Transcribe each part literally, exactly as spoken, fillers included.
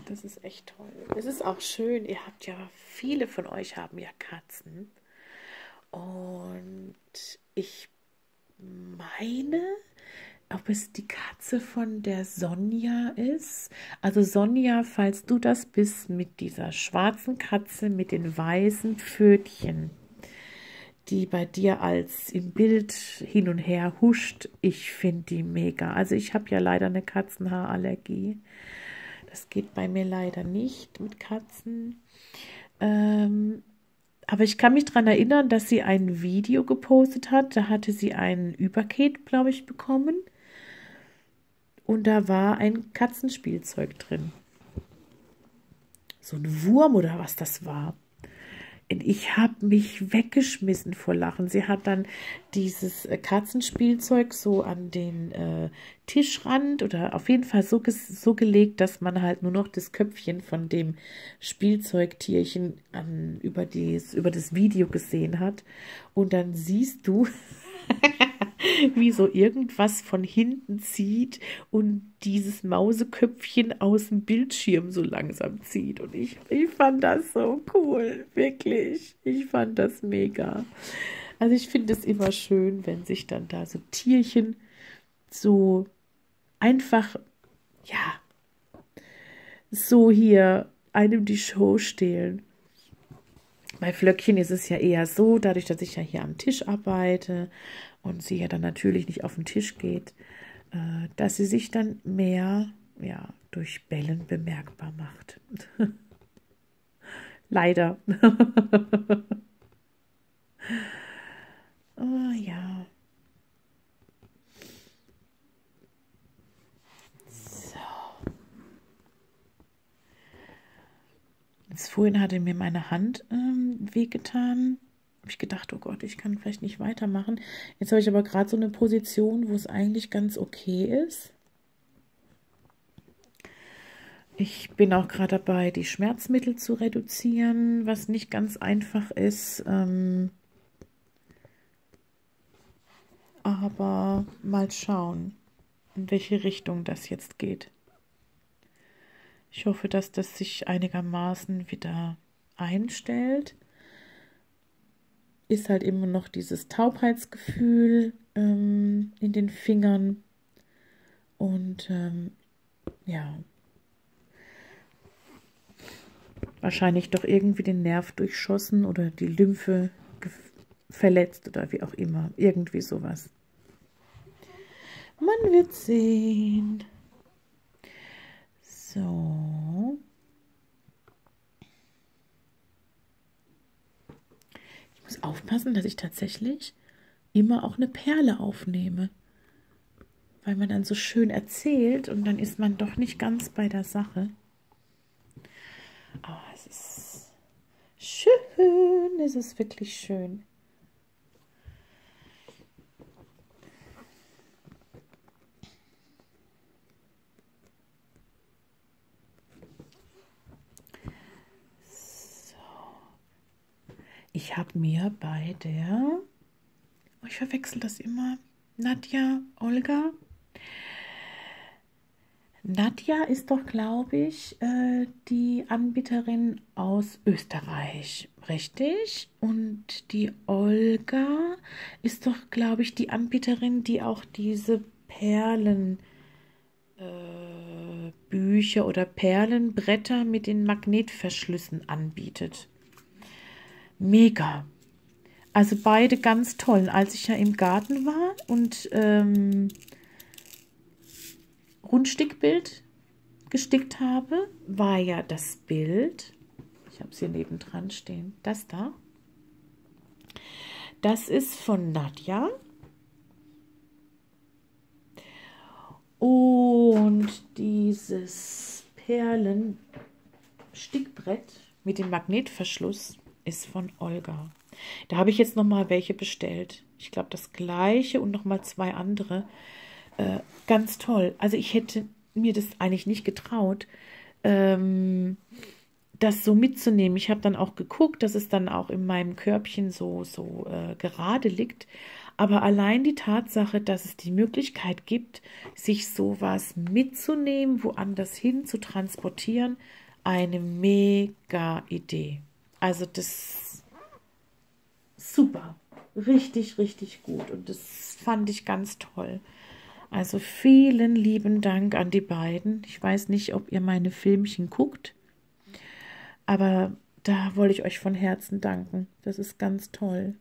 Das ist echt toll. Es ist auch schön, ihr habt ja, viele von euch haben ja Katzen. Und ich meine, ob es die Katze von der Sonja ist. Also Sonja, falls du das bist, mit dieser schwarzen Katze mit den weißen Pfötchen, die bei dir als im Bild hin und her huscht. Ich finde die mega. Also ich habe ja leider eine Katzenhaarallergie. Das geht bei mir leider nicht mit Katzen. Ähm, aber ich kann mich daran erinnern, dass sie ein Video gepostet hat. Da hatte sie ein Überpaket, glaube ich, bekommen. Und da war ein Katzenspielzeug drin. So ein Wurm oder was das war. Und ich habe mich weggeschmissen vor Lachen. Sie hat dann dieses äh, Katzenspielzeug so an den äh, Tischrand oder auf jeden Fall so, so gelegt, dass man halt nur noch das Köpfchen von dem Spielzeugtierchen an, über, dies, über das Video gesehen hat. Und dann siehst du, wie so irgendwas von hinten zieht und dieses Mauseköpfchen aus dem Bildschirm so langsam zieht. Und ich, ich fand das so cool, wirklich. Ich fand das mega. Also ich finde es immer schön, wenn sich dann da so Tierchen so einfach, ja, so hier einem die Show stehlen. Bei Flöckchen ist es ja eher so, dadurch, dass ich ja hier am Tisch arbeite und sie ja dann natürlich nicht auf den Tisch geht, äh, dass sie sich dann mehr ja, durch Bellen bemerkbar macht. Leider. Oh ja. So. Jetzt vorhin hatte mir meine Hand ähm, wehgetan. Habe ich gedacht, oh Gott, ich kann vielleicht nicht weitermachen. Jetzt habe ich aber gerade so eine Position, wo es eigentlich ganz okay ist. Ich bin auch gerade dabei, die Schmerzmittel zu reduzieren, was nicht ganz einfach ist. Ähm, aber mal schauen, in welche Richtung das jetzt geht. Ich hoffe, dass das sich einigermaßen wieder einstellt. Ist halt immer noch dieses Taubheitsgefühl ähm, in den Fingern. Und ähm, ja, wahrscheinlich doch irgendwie den Nerv durchschossen oder die Lymphe verletzt oder wie auch immer. Irgendwie sowas. Man wird sehen. So. Ich muss aufpassen, dass ich tatsächlich immer auch eine Perle aufnehme. Weil man dann so schön erzählt und dann ist man doch nicht ganz bei der Sache. Aber es ist schön. Es ist wirklich schön. Ich habe mir bei der, oh, ich verwechsel das immer, Nadja, Olga. Nadja ist doch, glaube ich, äh, die Anbieterin aus Österreich, richtig? Und die Olga ist doch, glaube ich, die Anbieterin, die auch diese Perlen äh, Bücher oder Perlenbretter mit den Magnetverschlüssen anbietet. Mega. Also beide ganz toll. Als ich ja im Garten war und ähm, Rundstickbild gestickt habe, war ja das Bild, ich habe es hier nebendran stehen, das da. Das ist von Nadja. Und dieses Perlenstickbrett mit dem Magnetverschluss ist von Olga. Da habe ich jetzt noch mal welche bestellt. Ich glaube, das gleiche und noch mal zwei andere. Äh, ganz toll. Also ich hätte mir das eigentlich nicht getraut, ähm, das so mitzunehmen. Ich habe dann auch geguckt, dass es dann auch in meinem Körbchen so, so äh, gerade liegt. Aber allein die Tatsache, dass es die Möglichkeit gibt, sich sowas mitzunehmen, woanders hin zu transportieren, eine mega Idee. Also das super, richtig, richtig gut und das fand ich ganz toll. Also vielen lieben Dank an die beiden. Ich weiß nicht, ob ihr meine Filmchen guckt, aber da wollte ich euch von Herzen danken. Das ist ganz toll.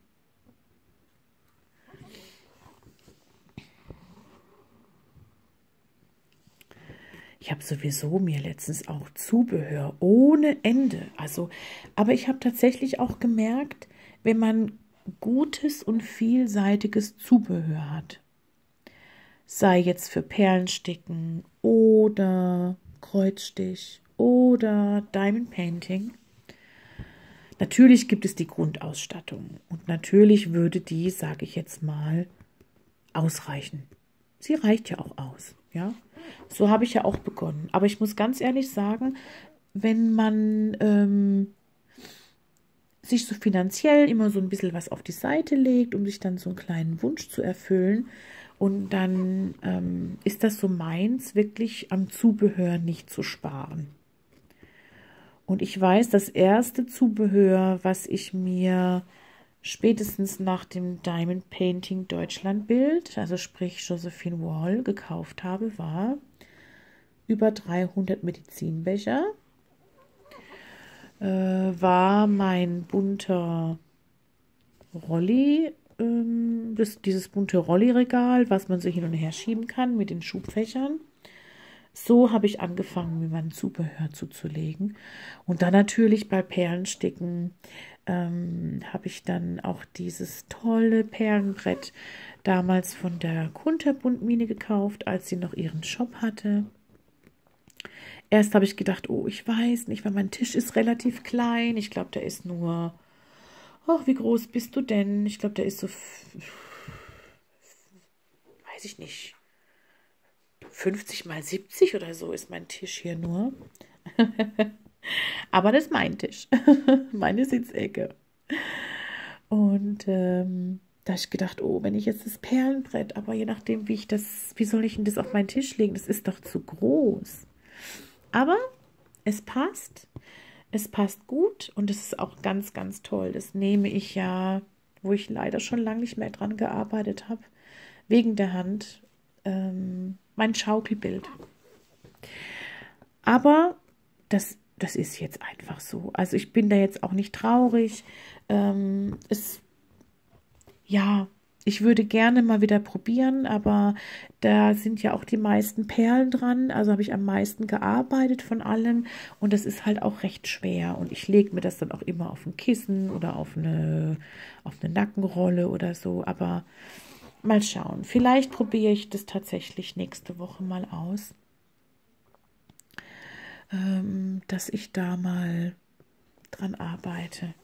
Ich habe sowieso mir letztens auch Zubehör ohne Ende. Also, aber ich habe tatsächlich auch gemerkt, wenn man gutes und vielseitiges Zubehör hat, sei jetzt für Perlensticken oder Kreuzstich oder Diamond Painting. Natürlich gibt es die Grundausstattung und natürlich würde die, sage ich jetzt mal, ausreichen. Sie reicht ja auch aus, ja. So habe ich ja auch begonnen. Aber ich muss ganz ehrlich sagen, wenn man ähm, sich so finanziell immer so ein bisschen was auf die Seite legt, um sich dann so einen kleinen Wunsch zu erfüllen, und dann ähm, ist das so meins, wirklich am Zubehör nicht zu sparen. Und ich weiß, das erste Zubehör, was ich mir spätestens nach dem Diamond Painting Deutschland Bild, also sprich Josephine Wall, gekauft habe, war über dreihundert Medizinbecher, äh, war mein bunter Rolli, ähm, das, dieses bunte Rolli-Regal, was man so hin und her schieben kann mit den Schubfächern. So habe ich angefangen, mir mein Zubehör zuzulegen. Und dann natürlich bei Perlensticken ähm, habe ich dann auch dieses tolle Perlenbrett damals von der Kunterbund-Mine gekauft, als sie noch ihren Shop hatte. Erst habe ich gedacht, oh, ich weiß nicht, weil mein Tisch ist relativ klein. Ich glaube, der ist nur, ach, wie groß bist du denn? Ich glaube, der ist so, weiß ich nicht, fünfzig mal siebzig oder so ist mein Tisch hier nur. Aber das ist mein Tisch, meine Sitzecke. Und ähm, da habe ich gedacht, oh, wenn ich jetzt das Perlenbrett, aber je nachdem, wie ich das, wie soll ich denn das auf meinen Tisch legen? Das ist doch zu groß. Aber es passt, es passt gut und es ist auch ganz, ganz toll. Das nehme ich ja, wo ich leider schon lange nicht mehr dran gearbeitet habe, wegen der Hand, ähm, mein Schaukelbild. Aber das, das ist jetzt einfach so. Also ich bin da jetzt auch nicht traurig. Ähm, es, ja, ich würde gerne mal wieder probieren, aber da sind ja auch die meisten Perlen dran. Also habe ich am meisten gearbeitet von allem und das ist halt auch recht schwer. Und ich lege mir das dann auch immer auf ein Kissen oder auf eine, auf eine Nackenrolle oder so. Aber mal schauen. Vielleicht probiere ich das tatsächlich nächste Woche mal aus, ähm, dass ich da mal dran arbeite.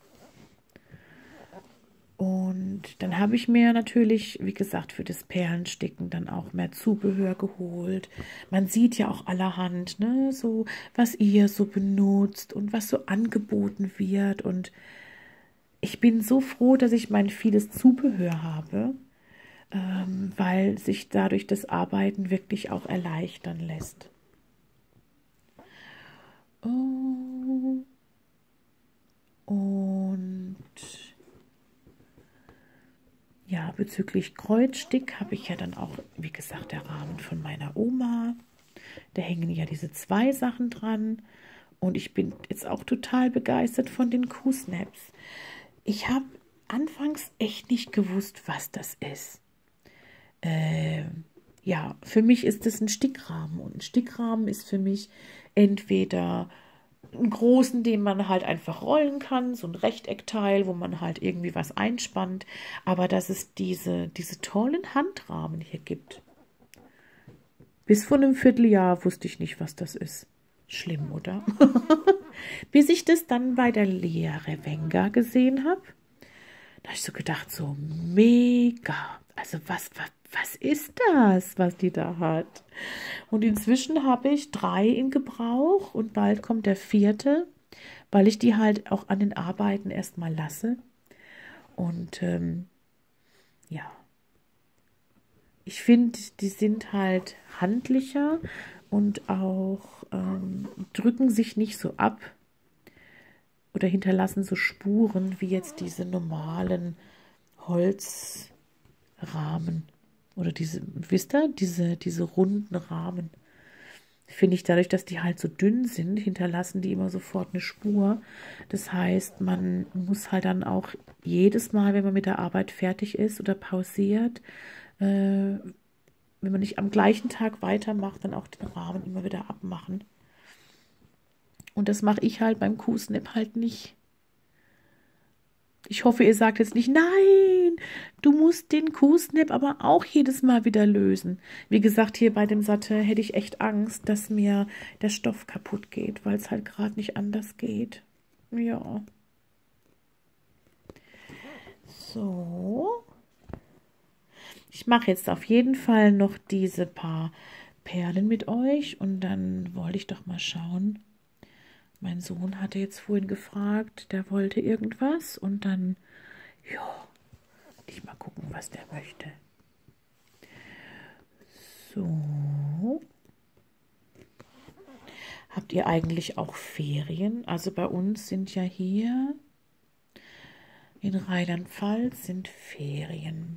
Und dann habe ich mir natürlich, wie gesagt, für das Perlensticken dann auch mehr Zubehör geholt. Man sieht ja auch allerhand, ne, so was ihr so benutzt und was so angeboten wird. Und ich bin so froh, dass ich mein vieles Zubehör habe, ähm, weil sich dadurch das Arbeiten wirklich auch erleichtern lässt. Oh. Und ja, bezüglich Kreuzstick habe ich ja dann auch, wie gesagt, der Rahmen von meiner Oma. Da hängen ja diese zwei Sachen dran. Und ich bin jetzt auch total begeistert von den Q-Snaps. Ich habe anfangs echt nicht gewusst, was das ist. Äh, ja, für mich ist es ein Stickrahmen. Und ein Stickrahmen ist für mich entweder einen großen, den man halt einfach rollen kann, so ein Rechteckteil, wo man halt irgendwie was einspannt, aber dass es diese, diese tollen Handrahmen hier gibt. Bis vor einem Vierteljahr wusste ich nicht, was das ist. Schlimm, oder? Bis ich das dann bei der Lea Revenga gesehen habe, da habe ich so gedacht, so mega. Also was, was, was ist das, was die da hat? Und inzwischen habe ich drei in Gebrauch und bald kommt der vierte, weil ich die halt auch an den Arbeiten erstmal lasse. Und ähm, ja, ich finde, die sind halt handlicher und auch ähm, drücken sich nicht so ab oder hinterlassen so Spuren wie jetzt diese normalen Holzrahmen oder diese, wisst ihr, diese, diese runden Rahmen. Finde ich, dadurch, dass die halt so dünn sind, hinterlassen die immer sofort eine Spur. Das heißt, man muss halt dann auch jedes Mal, wenn man mit der Arbeit fertig ist oder pausiert, äh, wenn man nicht am gleichen Tag weitermacht, dann auch den Rahmen immer wieder abmachen. Und das mache ich halt beim Q-Snap halt nicht. Ich hoffe, ihr sagt jetzt nicht, nein, du musst den Q-Snap aber auch jedes Mal wieder lösen. Wie gesagt, hier bei dem Satte hätte ich echt Angst, dass mir der Stoff kaputt geht, weil es halt gerade nicht anders geht. Ja. So. Ich mache jetzt auf jeden Fall noch diese paar Perlen mit euch und dann wollte ich doch mal schauen. Mein Sohn hatte jetzt vorhin gefragt, der wollte irgendwas und dann, ja, ich mal gucken, was der möchte. So. Habt ihr eigentlich auch Ferien? Also bei uns sind ja hier in Rheinland-Pfalz sind Ferien.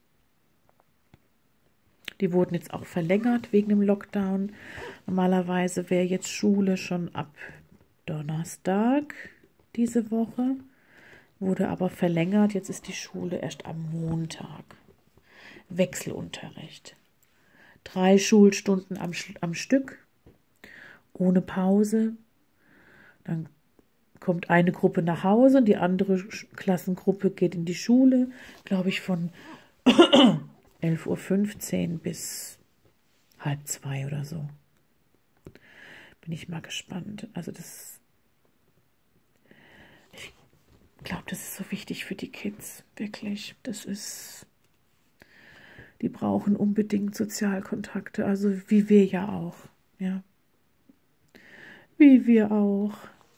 Die wurden jetzt auch verlängert wegen dem Lockdown. Normalerweise wäre jetzt Schule schon ab Donnerstag diese Woche, wurde aber verlängert. Jetzt ist die Schule erst am Montag. Wechselunterricht. Drei Schulstunden am, am Stück, ohne Pause. Dann kommt eine Gruppe nach Hause und die andere Klassengruppe geht in die Schule, glaube ich, von elf Uhr fünfzehn bis halb zwei oder so. Bin ich mal gespannt. Also das, ich glaube, das ist so wichtig für die Kids, wirklich. Das ist, die brauchen unbedingt Sozialkontakte, also wie wir ja auch, ja. Wie wir auch.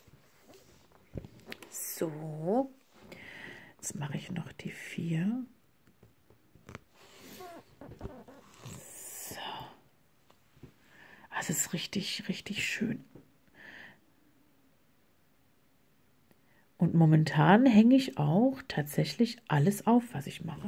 So, jetzt mache ich noch die vier. So. Also es ist richtig, richtig schön. Und momentan hänge ich auch tatsächlich alles auf, was ich mache.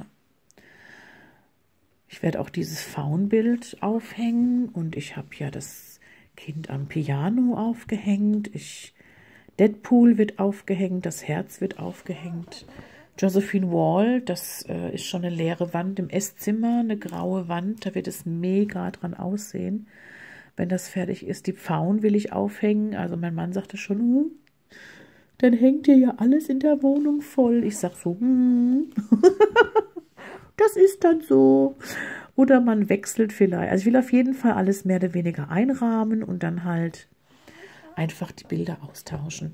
Ich werde auch dieses Faunbild aufhängen und ich habe ja das Kind am Piano aufgehängt. Ich, Deadpool wird aufgehängt, das Herz wird aufgehängt. Josephine Wall, das äh, ist schon eine leere Wand im Esszimmer, eine graue Wand, da wird es mega dran aussehen, wenn das fertig ist. Die Pfauen will ich aufhängen, also mein Mann sagte schon, hm, dann hängt ihr ja alles in der Wohnung voll. Ich sag so, hm, das ist dann so. Oder man wechselt vielleicht. Also ich will auf jeden Fall alles mehr oder weniger einrahmen und dann halt einfach die Bilder austauschen.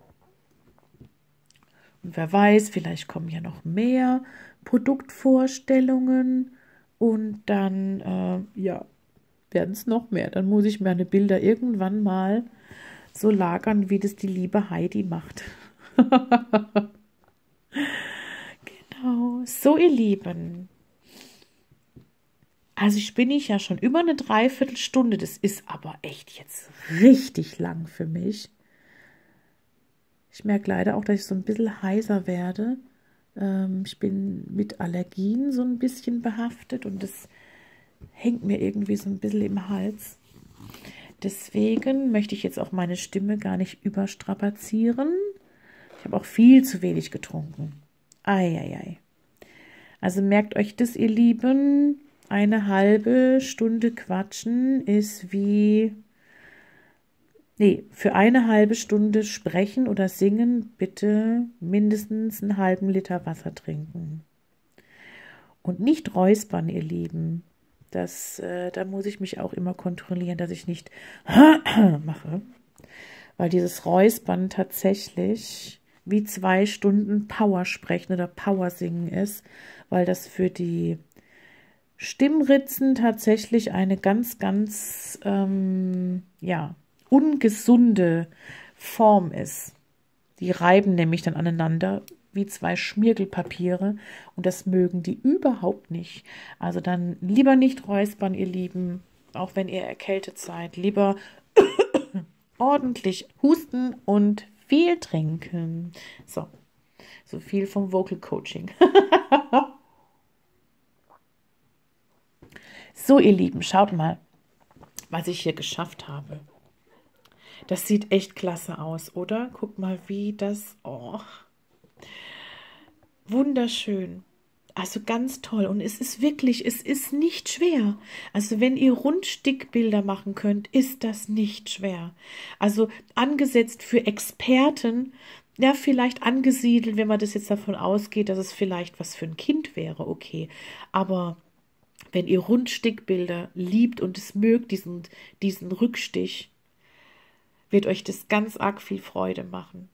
Und wer weiß, vielleicht kommen ja noch mehr Produktvorstellungen und dann, äh, ja, werden es noch mehr. Dann muss ich meine Bilder irgendwann mal so lagern, wie das die liebe Heidi macht. Genau. So, ihr Lieben. Also ich bin ich ja schon über eine Dreiviertelstunde. Das ist aber echt jetzt richtig lang für mich. Ich merke leider auch, dass ich so ein bisschen heiser werde. Ähm, ich bin mit Allergien so ein bisschen behaftet und das hängt mir irgendwie so ein bisschen im Hals. Deswegen möchte ich jetzt auch meine Stimme gar nicht überstrapazieren. Ich habe auch viel zu wenig getrunken. Eieiei. Also merkt euch das, ihr Lieben. Eine halbe Stunde quatschen ist wie... Nee, für eine halbe Stunde sprechen oder singen bitte mindestens einen halben Liter Wasser trinken. Und nicht räuspern, ihr Lieben. Das, äh, da muss ich mich auch immer kontrollieren, dass ich nicht mache. Weil dieses Räuspern tatsächlich wie zwei Stunden Power sprechen oder Power singen ist, weil das für die Stimmritzen tatsächlich eine ganz, ganz, ähm, ja, ungesunde Form ist. Die reiben nämlich dann aneinander, wie zwei Schmirgelpapiere und das mögen die überhaupt nicht. Also dann lieber nicht räuspern, ihr Lieben, auch wenn ihr erkältet seid. Lieber ordentlich husten und viel trinken. So, so viel vom Vocal Coaching. So, ihr Lieben, schaut mal, was ich hier geschafft habe. Das sieht echt klasse aus, oder? Guck mal, wie das... Oh, wunderschön. Also ganz toll. Und es ist wirklich, es ist nicht schwer. Also wenn ihr Rundstickbilder machen könnt, ist das nicht schwer. Also angesetzt für Experten, ja, vielleicht angesiedelt, wenn man das jetzt davon ausgeht, dass es vielleicht was für ein Kind wäre, okay. Aber wenn ihr Rundstickbilder liebt und es mögt, diesen, diesen Rückstich, wird euch das ganz arg viel Freude machen.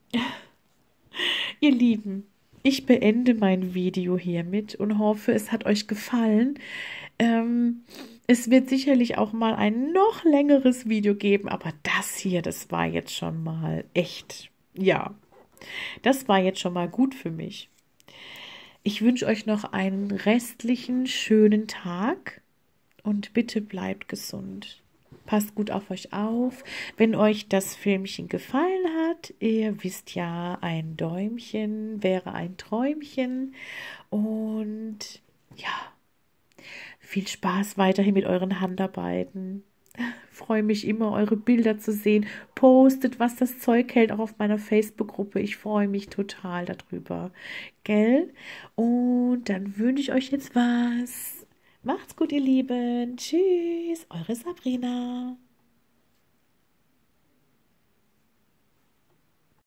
Ihr Lieben, ich beende mein Video hiermit und hoffe, es hat euch gefallen. Ähm, es wird sicherlich auch mal ein noch längeres Video geben, aber das hier, das war jetzt schon mal echt, ja, das war jetzt schon mal gut für mich. Ich wünsche euch noch einen restlichen schönen Tag und bitte bleibt gesund. Passt gut auf euch auf. Wenn euch das Filmchen gefallen hat, ihr wisst ja, ein Däumchen wäre ein Träumchen. Und ja, viel Spaß weiterhin mit euren Handarbeiten. Ich freue mich immer, eure Bilder zu sehen. Postet, was das Zeug hält, auch auf meiner Facebook-Gruppe. Ich freue mich total darüber. Gell? Und dann wünsche ich euch jetzt was. Macht's gut, ihr Lieben. Tschüss, eure Sabrina.